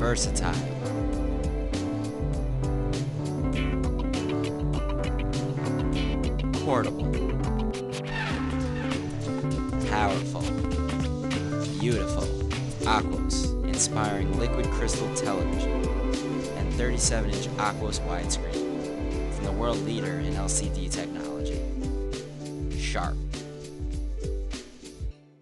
Versatile. Portable. Powerful. Beautiful. Aquos, inspiring liquid crystal television. And 37-inch Aquos widescreen. From the world leader in LCD technology. Sharp.